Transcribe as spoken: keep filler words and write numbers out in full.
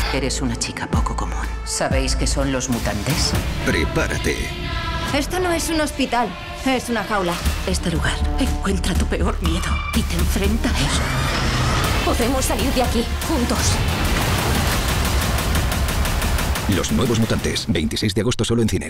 Eres una chica poco común. ¿Sabéis qué son los mutantes? Prepárate. Esto no es un hospital, es una jaula. Este lugar encuentra tu peor miedo y te enfrenta a él. Podemos salir de aquí, juntos. Los nuevos mutantes, veintiséis de agosto solo en cine.